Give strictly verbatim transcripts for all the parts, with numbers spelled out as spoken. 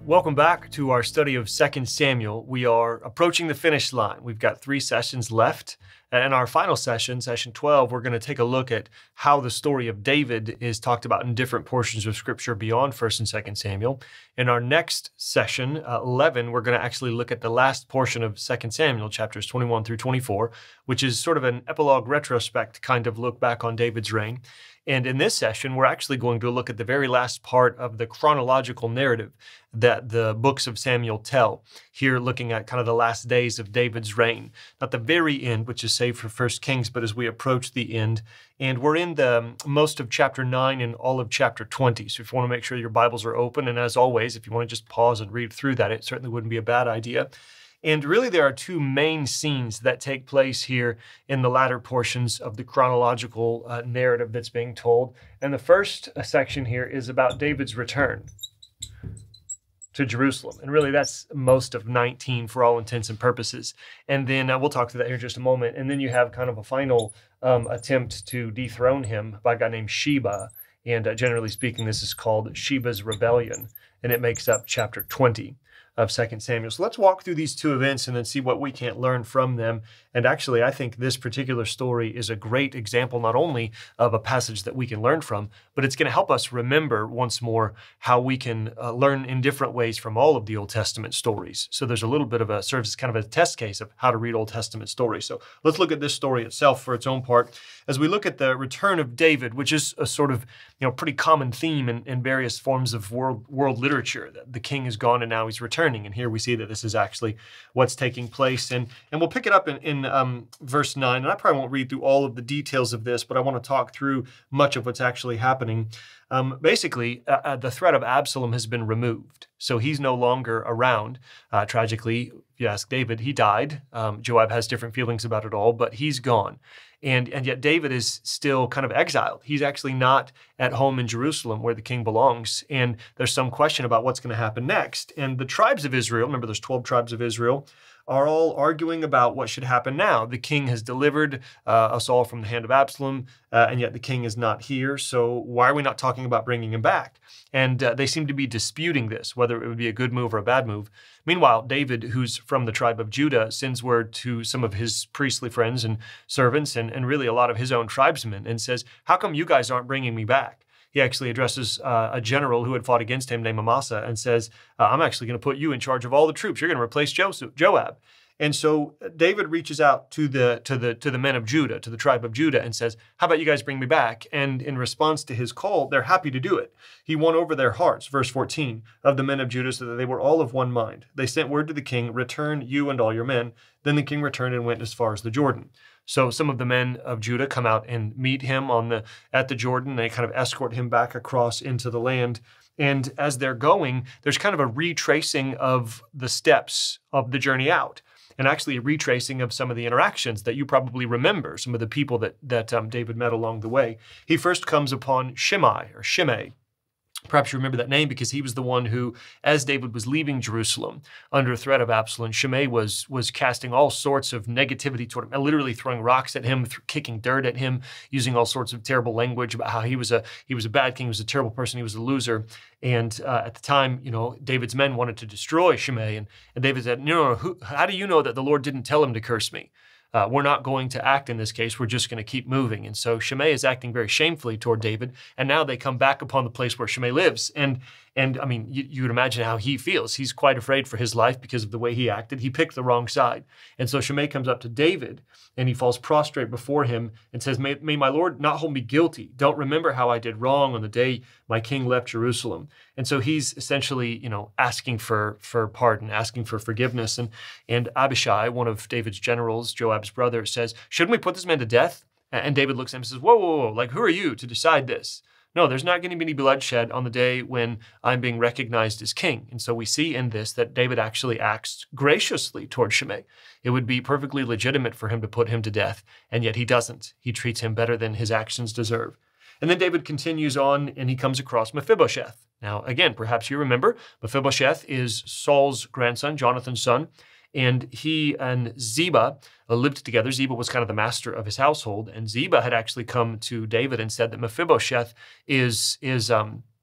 Welcome back to our study of Second Samuel. We are approaching the finish line. We've got three sessions left. And in our final session, session twelve, we're going to take a look at how the story of David is talked about in different portions of Scripture beyond First and Second Samuel. In our next session, uh, eleven, we're going to actually look at the last portion of Second Samuel, chapters twenty-one through twenty-four, which is sort of an epilogue retrospect kind of look back on David's reign. And in this session, we're actually going to look at the very last part of the chronological narrative that the books of Samuel tell. Here, looking at kind of the last days of David's reign. Not the very end, which is saved for First Kings, but as we approach the end. And we're in the most of chapter nine and all of chapter twenty. So if you want to make sure your Bibles are open, and as always, if you want to just pause and read through that, it certainly wouldn't be a bad idea. And really, there are two main scenes that take place here in the latter portions of the chronological uh, narrative that's being told. And the first uh, section here is about David's return to Jerusalem. And really, that's most of nineteen for all intents and purposes. And then uh, we'll talk to that here in just a moment. And then you have kind of a final um, attempt to dethrone him by a guy named Sheba. And uh, generally speaking, this is called Sheba's Rebellion. And it makes up chapter twenty. Of Second Samuel. So let's walk through these two events and then see what we can't learn from them. And actually, I think this particular story is a great example not only of a passage that we can learn from, but it's going to help us remember once more how we can uh, learn in different ways from all of the Old Testament stories. So there's a little bit of a, serves as kind of a test case of how to read Old Testament stories. So let's look at this story itself for its own part. As we look at the return of David, which is a sort of, you know, pretty common theme in, in various forms of world, world literature, that the king is gone and now he's returning. And here we see that this is actually what's taking place. And, and we'll pick it up in, in um, verse nine. And I probably won't read through all of the details of this, but I want to talk through much of what's actually happening. Um, basically, uh, the threat of Absalom has been removed. So he's no longer around. Uh, tragically, if you ask David, he died. Um, Joab has different feelings about it all, but he's gone. And, and yet David is still kind of exiled. He's actually not at home in Jerusalem where the king belongs. And there's some question about what's going to happen next. And the tribes of Israel, remember there's twelve tribes of Israel, are all arguing about what should happen now. The king has delivered uh, us all from the hand of Absalom, uh, and yet the king is not here. So why are we not talking about bringing him back? And uh, they seem to be disputing this, whether it would be a good move or a bad move. Meanwhile, David, who's from the tribe of Judah, sends word to some of his priestly friends and servants and, and really a lot of his own tribesmen and says, how come you guys aren't bringing me back? He actually addresses uh, a general who had fought against him named Amasa and says, uh, I'm actually going to put you in charge of all the troops. You're going to replace Joseph, Joab. And so David reaches out to the to the to the men of Judah, to the tribe of Judah, and says, how about you guys bring me back? And in response to his call, they're happy to do it. He won over their hearts, verse fourteen, of the men of Judah, so that they were all of one mind. They sent word to the king, return you and all your men. Then the king returned and went as far as the Jordan. So some of the men of Judah come out and meet him on the at the Jordan. They kind of escort him back across into the land. And as they're going, there's kind of a retracing of the steps of the journey out. And actually a retracing of some of the interactions that you probably remember, some of the people that, that um, David met along the way. He first comes upon Shimei, or Shimei. Perhaps you remember that name because he was the one who, as David was leaving Jerusalem under threat of Absalom, Shimei was, was casting all sorts of negativity toward him, literally throwing rocks at him, th- kicking dirt at him, using all sorts of terrible language about how he was a he was a bad king, he was a terrible person, he was a loser. And uh, at the time, you know, David's men wanted to destroy Shimei, and, and David said, no, no, no who, how do you know that the Lord didn't tell him to curse me? Uh, we're not going to act in this case. We're just going to keep moving. And so Shimei is acting very shamefully toward David. And now they come back upon the place where Shimei lives. And, and I mean, you, you would imagine how he feels. He's quite afraid for his life because of the way he acted. He picked the wrong side. And so Shimei comes up to David and he falls prostrate before him and says, may, may my Lord not hold me guilty. Don't remember how I did wrong on the day my king left Jerusalem. And so he's essentially, you know, asking for, for pardon, asking for forgiveness. And, and Abishai, one of David's generals, Joab's brother, says, shouldn't we put this man to death? And David looks at him and says, whoa, whoa, whoa, like, who are you to decide this? No, there's not going to be any bloodshed on the day when I'm being recognized as king. And so we see in this that David actually acts graciously toward Shimei. It would be perfectly legitimate for him to put him to death, and yet he doesn't. He treats him better than his actions deserve. And then David continues on, and he comes across Mephibosheth. Now, again, perhaps you remember, Mephibosheth is Saul's grandson, Jonathan's son, and he and Ziba uh, lived together. Ziba was kind of the master of his household, and Ziba had actually come to David and said that Mephibosheth is, is um,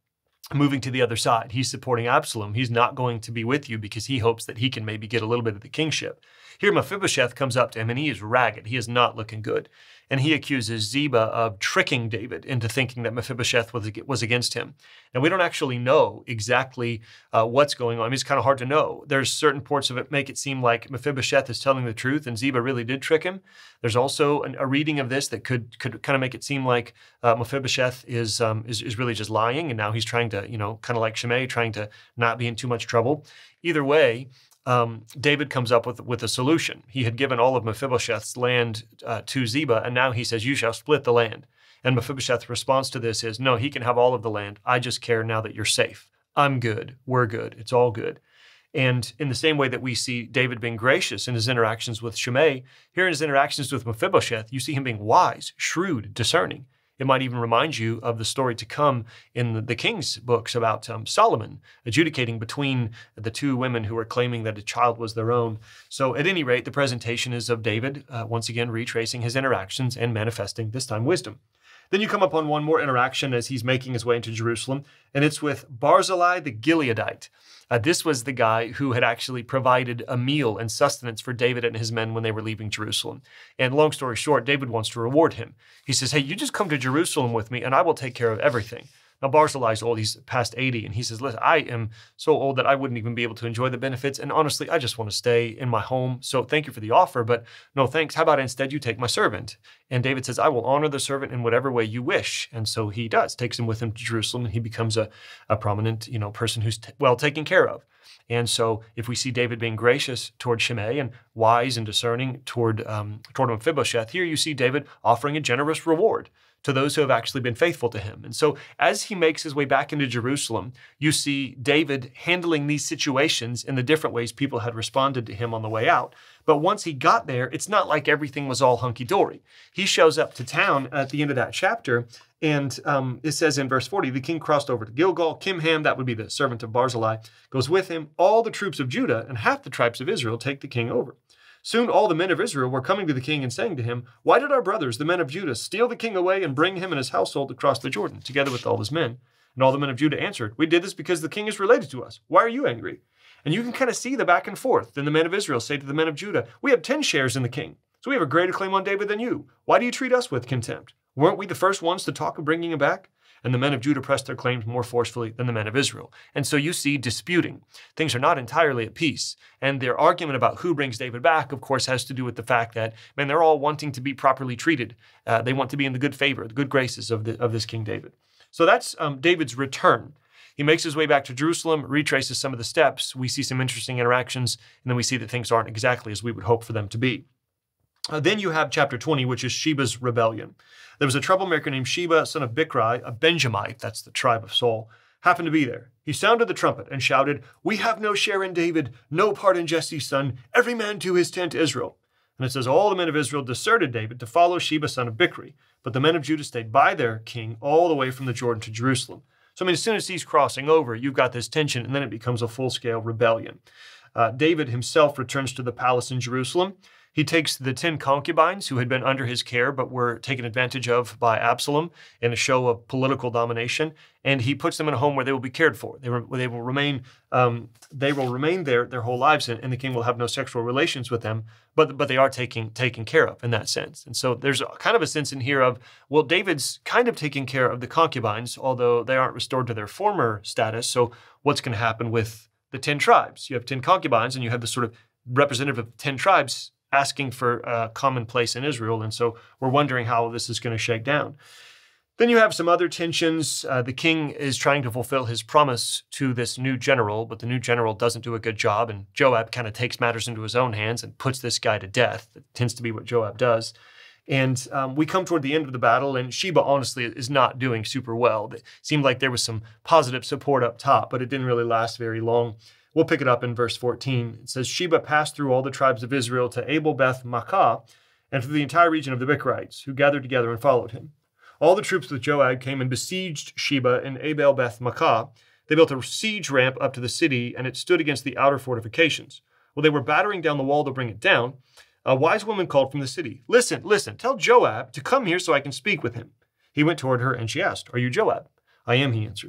moving to the other side. He's supporting Absalom. He's not going to be with you because he hopes that he can maybe get a little bit of the kingship. Here, Mephibosheth comes up to him, and he is ragged. He is not looking good. And he accuses Ziba of tricking David into thinking that Mephibosheth was, was against him. And we don't actually know exactly uh, what's going on. I mean, it's kind of hard to know. There's certain parts of it make it seem like Mephibosheth is telling the truth and Ziba really did trick him. There's also an, a reading of this that could could kind of make it seem like uh, Mephibosheth is, um, is is really just lying, and now he's trying to, you know, kind of like Shimei, trying to not be in too much trouble. Either way, Um, David comes up with, with a solution. He had given all of Mephibosheth's land uh, to Ziba, and now he says, you shall split the land. And Mephibosheth's response to this is, no, he can have all of the land. I just care now that you're safe. I'm good. We're good. It's all good. And in the same way that we see David being gracious in his interactions with Shimei, here in his interactions with Mephibosheth, you see him being wise, shrewd, discerning. It might even remind you of the story to come in the, the King's books about um, Solomon adjudicating between the two women who were claiming that a child was their own. So at any rate, the presentation is of David, uh, once again, retracing his interactions and manifesting, this time, wisdom. Then you come upon one more interaction as he's making his way into Jerusalem, and it's with Barzillai the Gileadite. Uh, this was the guy who had actually provided a meal and sustenance for David and his men when they were leaving Jerusalem. And long story short, David wants to reward him. He says, hey, you just come to Jerusalem with me and I will take care of everything. Now, Barzillai's old, he's past eighty, and he says, listen, I am so old that I wouldn't even be able to enjoy the benefits, and honestly, I just want to stay in my home, so thank you for the offer, but no thanks. How about instead you take my servant? And David says, I will honor the servant in whatever way you wish, and so he does, takes him with him to Jerusalem, and he becomes a, a prominent, you know, person who's t- well taken care of. And so if we see David being gracious toward Shimei and wise and discerning toward, um, toward Mephibosheth, here you see David offering a generous reward to those who have actually been faithful to him. And so as he makes his way back into Jerusalem, you see David handling these situations in the different ways people had responded to him on the way out. But once he got there, it's not like everything was all hunky-dory. He shows up to town at the end of that chapter, and um, it says in verse forty, the king crossed over to Gilgal. Kimham, that would be the servant of Barzillai, goes with him. All the troops of Judah and half the tribes of Israel take the king over. Soon all the men of Israel were coming to the king and saying to him, why did our brothers, the men of Judah, steal the king away and bring him and his household across the Jordan, together with all his men? And all the men of Judah answered, we did this because the king is related to us. Why are you angry? And you can kind of see the back and forth. Then the men of Israel say to the men of Judah, we have ten shares in the king, so we have a greater claim on David than you. Why do you treat us with contempt? Weren't we the first ones to talk of bringing him back? And the men of Judah pressed their claims more forcefully than the men of Israel. And so you see disputing. Things are not entirely at peace. And their argument about who brings David back, of course, has to do with the fact that, man, they're all wanting to be properly treated. Uh, they want to be in the good favor, the good graces of, the, of this King David. So that's um, David's return. He makes his way back to Jerusalem, retraces some of the steps. We see some interesting interactions, and then we see that things aren't exactly as we would hope for them to be. Uh, then you have chapter twenty, which is Sheba's rebellion. There was a troublemaker named Sheba, son of Bichri, a Benjamite, that's the tribe of Saul, happened to be there. He sounded the trumpet and shouted, we have no share in David, no part in Jesse's son, every man to his tent Israel. And it says, all the men of Israel deserted David to follow Sheba, son of Bichri, but the men of Judah stayed by their king all the way from the Jordan to Jerusalem. So I mean, as soon as he's crossing over, you've got this tension, and then it becomes a full-scale rebellion. Uh, David himself returns to the palace in Jerusalem. He takes the ten concubines who had been under his care but were taken advantage of by Absalom in a show of political domination, and he puts them in a home where they will be cared for. They, re- they will remain um, they will remain there their whole lives, and, and the king will have no sexual relations with them, but but they are taking taken care of in that sense. And so there's a, kind of a sense in here of, well, David's kind of taking care of the concubines, although they aren't restored to their former status. So what's going to happen with the ten tribes? You have ten concubines, and you have this sort of representative of ten tribes asking for a common place in Israel. And so we're wondering how this is going to shake down. Then you have some other tensions. Uh, the king is trying to fulfill his promise to this new general, but the new general doesn't do a good job. And Joab kind of takes matters into his own hands and puts this guy to death. That tends to be what Joab does. And um, we come toward the end of the battle, and Sheba honestly is not doing super well. It seemed like there was some positive support up top, but it didn't really last very long. We'll pick it up in verse fourteen. It says, Sheba passed through all the tribes of Israel to Abel Beth Maacah and through the entire region of the Bichrites, who gathered together and followed him. All the troops with Joab came and besieged Sheba and Abel Beth Maacah. They built a siege ramp up to the city, and it stood against the outer fortifications. While they were battering down the wall to bring it down, a wise woman called from the city, Listen, listen, tell Joab to come here so I can speak with him. He went toward her, and she asked, Are you Joab? I am, he answered.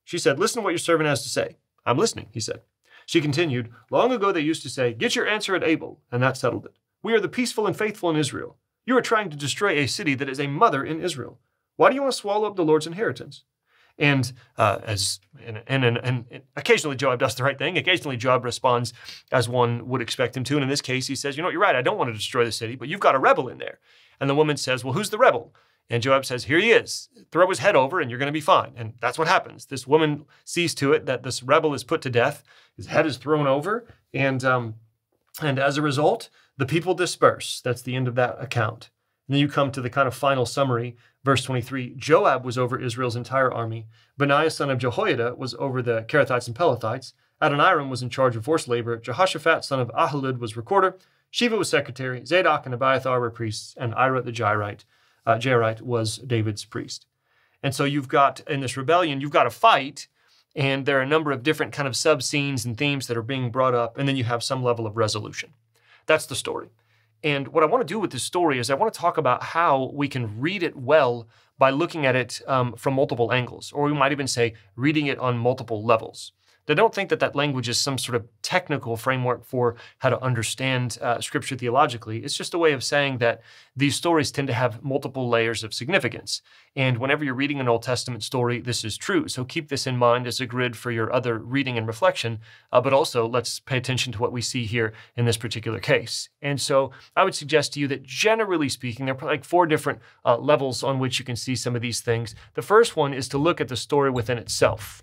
She said, "Listen to what your servant has to say." "I'm listening," he said. She continued, "Long ago they used to say, 'Get your answer at Abel,' and that settled it. We are the peaceful and faithful in Israel. You are trying to destroy a city that is a mother in Israel. Why do you want to swallow up the Lord's inheritance?" And uh, as and, and, and, and occasionally Joab does the right thing. Occasionally Joab responds as one would expect him to. And in this case, he says, "You know, you're right. I don't want to destroy the city, but you've got a rebel in there." And the woman says, "Well, who's the rebel?" And Joab says, "Here he is. Throw his head over and you're going to be fine." And that's what happens. This woman sees to it that this rebel is put to death. His head is thrown over. And, um, and as a result, the people disperse. That's the end of that account. And then you come to the kind of final summary. Verse twenty-three, Joab was over Israel's entire army. Benaiah, son of Jehoiada, was over the Kerethites and Pelethites. Adoniram was in charge of forced labor. Jehoshaphat, son of Ahilud, was recorder. Sheva was secretary. Zadok and Abiathar were priests. And Ira the Jairite, uh, Jairite was David's priest. And so you've got, in this rebellion, you've got a fight. And there are a number of different kind of sub-scenes and themes that are being brought up. And then you have some level of resolution. That's the story. And what I want to do with this story is I want to talk about how we can read it well by looking at it um, from multiple angles, or we might even say reading it on multiple levels. I don't think that that language is some sort of technical framework for how to understand uh, Scripture theologically. It's just a way of saying that these stories tend to have multiple layers of significance. And whenever you're reading an Old Testament story, this is true. So keep this in mind as a grid for your other reading and reflection. Uh, but also, let's pay attention to what we see here in this particular case. And so I would suggest to you that generally speaking, there are like four different uh, levels on which you can see some of these things. The first one is to look at the story within itself.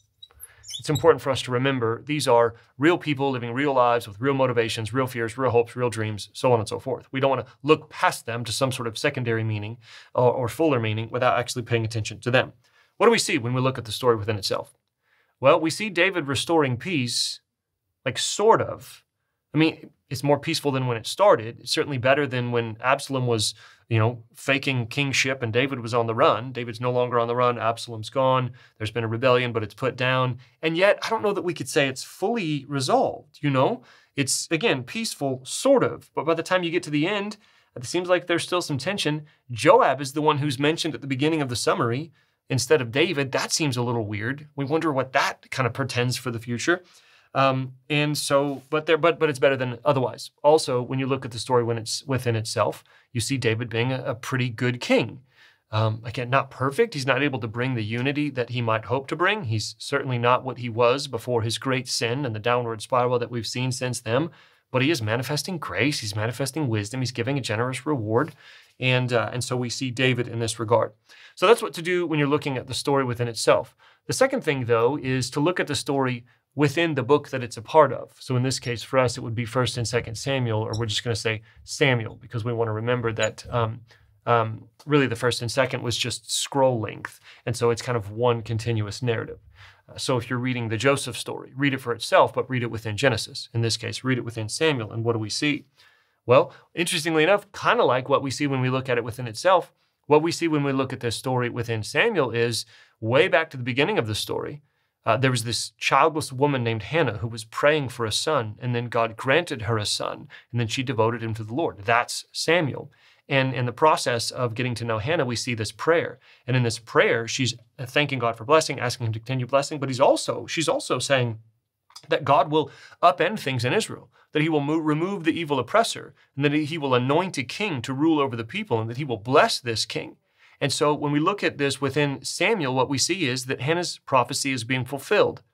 It's important for us to remember these are real people living real lives with real motivations, real fears, real hopes, real dreams, so on and so forth. We don't want to look past them to some sort of secondary meaning or, or fuller meaning without actually paying attention to them. What do we see when we look at the story within itself? Well, we see David restoring peace, like sort of. I mean, it's more peaceful than when it started. It's certainly better than when Absalom was, you know, faking kingship and David was on the run. David's no longer on the run. Absalom's gone. There's been a rebellion, but it's put down. And yet, I don't know that we could say it's fully resolved, you know? It's, again, peaceful, sort of. But by the time you get to the end, it seems like there's still some tension. Joab is the one who's mentioned at the beginning of the summary instead of David. That seems a little weird. We wonder what that kind of portends for the future. Um, and so, but there, but but it's better than otherwise. Also, when you look at the story when it's within itself, you see David being a, a pretty good king. Um, again, not perfect. He's not able to bring the unity that he might hope to bring. He's certainly not what he was before his great sin and the downward spiral that we've seen since then. But he is manifesting grace. He's manifesting wisdom. He's giving a generous reward. And, uh, and so we see David in this regard. So that's what to do when you're looking at the story within itself. The second thing, though, is to look at the story within the book that it's a part of. So in this case, for us, it would be First and Second Samuel, or we're just going to say Samuel, because we want to remember that um, um, really the First and Second was just scroll length. And so it's kind of one continuous narrative. Uh, so if you're reading the Joseph story, read it for itself, but read it within Genesis. In this case, read it within Samuel. And what do we see? Well, interestingly enough, kind of like what we see when we look at it within itself, what we see when we look at this story within Samuel is way back to the beginning of the story. Uh, there was this childless woman named Hannah who was praying for a son, and then God granted her a son, and then she devoted him to the Lord. That's Samuel. And in the process of getting to know Hannah, we see this prayer. And in this prayer, she's thanking God for blessing, asking him to continue blessing, but he's also, she's also saying that God will upend things in Israel, that he will move, remove the evil oppressor, and that he will anoint a king to rule over the people, and that he will bless this king. And so when we look at this within Samuel, what we see is that Hannah's prophecy is being fulfilled.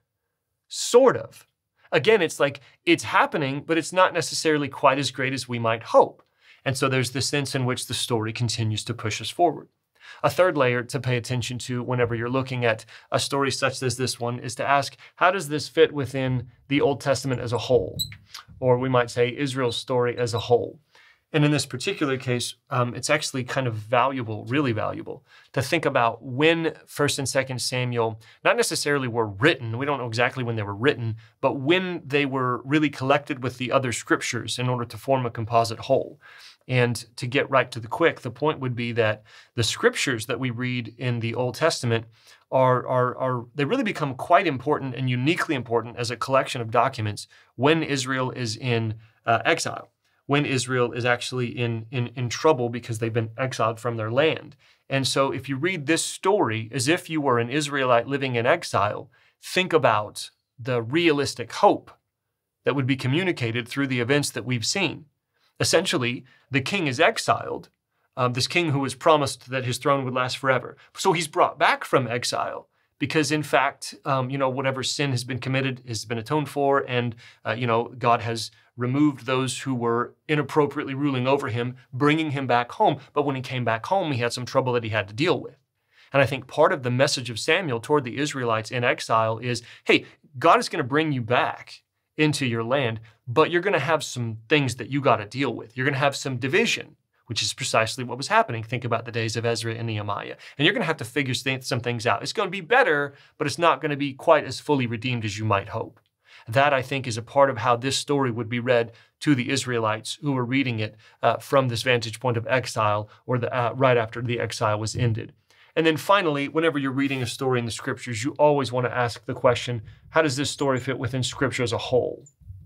Sort of. Again, it's like it's happening, but it's not necessarily quite as great as we might hope. And so there's this sense in which the story continues to push us forward. A third layer to pay attention to whenever you're looking at a story such as this one is to ask, how does this fit within the Old Testament as a whole? Or we might say Israel's story as a whole. And in this particular case, um, it's actually kind of valuable, really valuable, to think about when First and Second Samuel not necessarily were written. We don't know exactly when they were written, but when they were really collected with the other scriptures in order to form a composite whole. And to get right to the quick, the point would be that the scriptures that we read in the Old Testament are, are, are they really become quite important and uniquely important as a collection of documents when Israel is in uh, exile. when Israel is actually in, in, in trouble because they've been exiled from their land. And so if you read this story as if you were an Israelite living in exile, think about the realistic hope that would be communicated through the events that we've seen. Essentially, the king is exiled, um, this king who was promised that his throne would last forever. So he's brought back from exile because, in fact, um, you know, whatever sin has been committed has been atoned for, and, uh, you know, God has removed those who were inappropriately ruling over him, bringing him back home. But when he came back home, he had some trouble that he had to deal with. And I think part of the message of Samuel toward the Israelites in exile is, hey, God is going to bring you back into your land, but you're going to have some things that you got to deal with. You're going to have some division, which is precisely what was happening. Think about the days of Ezra and Nehemiah. And you're going to have to figure some things out. It's going to be better, but it's not going to be quite as fully redeemed as you might hope. That, I think, is a part of how this story would be read to the Israelites who were reading it uh, from this vantage point of exile, or the, uh, right after the exile was ended. And then finally, whenever you're reading a story in the scriptures, you always want to ask the question, how does this story fit within scripture as a whole?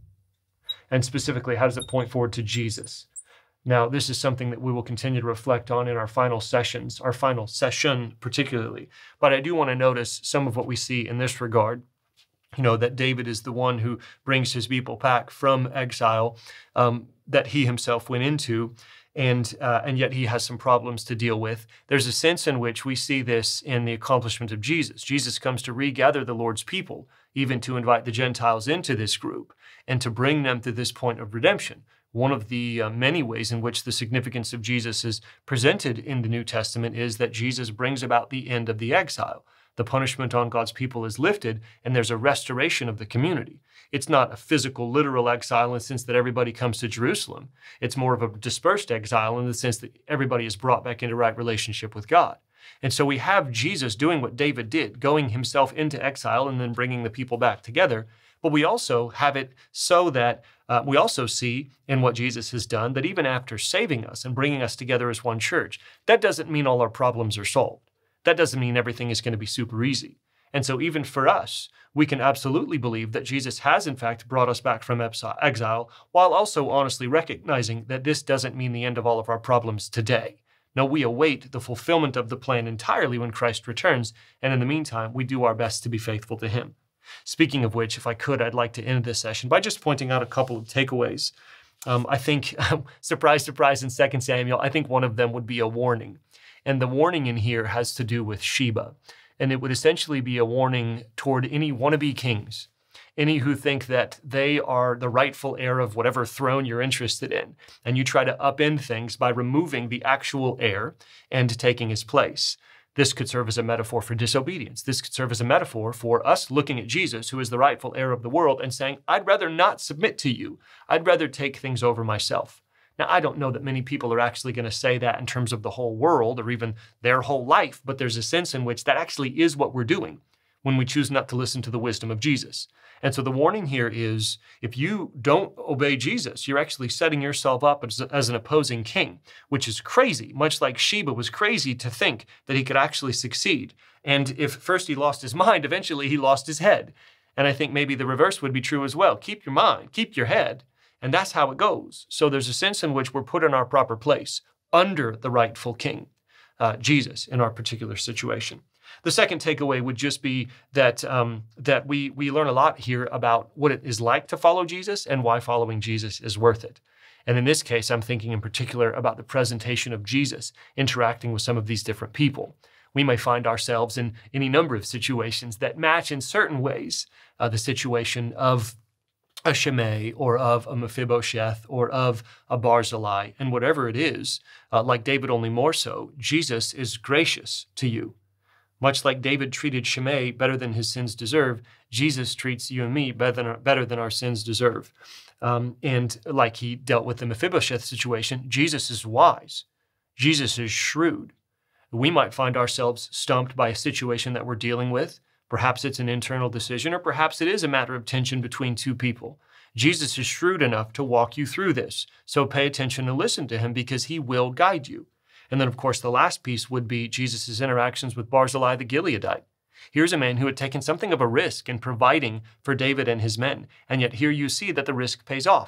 And specifically, how does it point forward to Jesus? Now, this is something that we will continue to reflect on in our final sessions, our final session particularly. But I do want to notice some of what we see in this regard. You know, that David is the one who brings his people back from exile um, that he himself went into. And uh, and yet he has some problems to deal with. There's a sense in which we see this in the accomplishment of Jesus. Jesus comes to regather the Lord's people, even to invite the Gentiles into this group and to bring them to this point of redemption. One of the uh, many ways in which the significance of Jesus is presented in the New Testament is that Jesus brings about the end of the exile. The punishment on God's people is lifted, and there's a restoration of the community. It's not a physical, literal exile in the sense that everybody comes to Jerusalem. It's more of a dispersed exile in the sense that everybody is brought back into right relationship with God. And so we have Jesus doing what David did, going himself into exile and then bringing the people back together. But we also have it so that uh, we also see in what Jesus has done that even after saving us and bringing us together as one church, that doesn't mean all our problems are solved. That doesn't mean everything is going to be super easy. And so even for us, we can absolutely believe that Jesus has in fact brought us back from exile, while also honestly recognizing that this doesn't mean the end of all of our problems today. No, we await the fulfillment of the plan entirely when Christ returns, and in the meantime, we do our best to be faithful to him. Speaking of which, if I could, I'd like to end this session by just pointing out a couple of takeaways. Um, I think, surprise, surprise, in Second Samuel, I think one of them would be a warning. And the warning in here has to do with Sheba. And it would essentially be a warning toward any wannabe kings, any who think that they are the rightful heir of whatever throne you're interested in. And you try to upend things by removing the actual heir and taking his place. This could serve as a metaphor for disobedience. This could serve as a metaphor for us looking at Jesus, who is the rightful heir of the world, and saying, I'd rather not submit to you. I'd rather take things over myself. Now, I don't know that many people are actually going to say that in terms of the whole world or even their whole life, but there's a sense in which that actually is what we're doing when we choose not to listen to the wisdom of Jesus. And so the warning here is, if you don't obey Jesus, you're actually setting yourself up as, as an opposing king, which is crazy, much like Sheba was crazy to think that he could actually succeed. And if first he lost his mind, eventually he lost his head. And I think maybe the reverse would be true as well. Keep your mind, keep your head. And that's how it goes. So there's a sense in which we're put in our proper place under the rightful king, uh, Jesus, in our particular situation. The second takeaway would just be that um, that we we learn a lot here about what it is like to follow Jesus and why following Jesus is worth it. And in this case, I'm thinking in particular about the presentation of Jesus interacting with some of these different people. We may find ourselves in any number of situations that match in certain ways uh, the situation of a Shimei or of a Mephibosheth or of a Barzillai. And whatever it is, uh, like David only more so, Jesus is gracious to you. Much like David treated Shimei better than his sins deserve, Jesus treats you and me better than, better than our sins deserve. Um, and like he dealt with the Mephibosheth situation, Jesus is wise. Jesus is shrewd. We might find ourselves stumped by a situation that we're dealing with. Perhaps it's an internal decision, or perhaps it is a matter of tension between two people. Jesus is shrewd enough to walk you through this. So pay attention and listen to him because he will guide you. And then, of course, the last piece would be Jesus' interactions with Barzillai the Gileadite. Here's a man who had taken something of a risk in providing for David and his men. And yet here you see that the risk pays off.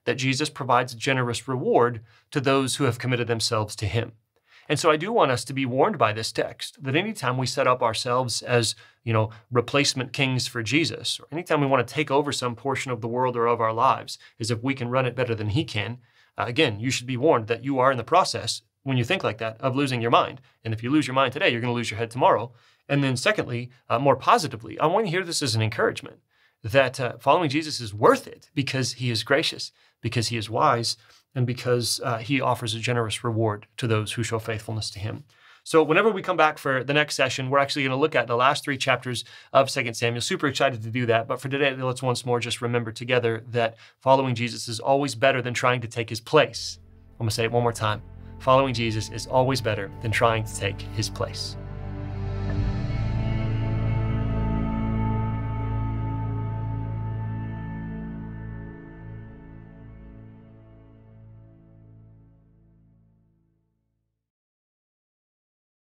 that Jesus provides a generous reward to those who have committed themselves to him. And so I do want us to be warned by this text that anytime we set up ourselves as, you know, replacement kings for Jesus, or anytime we want to take over some portion of the world or of our lives, as if we can run it better than he can, uh, again, you should be warned that you are in the process, when you think like that, of losing your mind. And if you lose your mind today, you're going to lose your head tomorrow. And then secondly, uh, more positively, I want you to hear this as an encouragement that uh, following Jesus is worth it because he is gracious, because he is wise, and because uh, he offers a generous reward to those who show faithfulness to him. So whenever we come back for the next session, we're actually going to look at the last three chapters of Second Samuel. Super excited to do that. But for today, let's once more just remember together that following Jesus is always better than trying to take his place. I'm going to say it one more time. Following Jesus is always better than trying to take his place.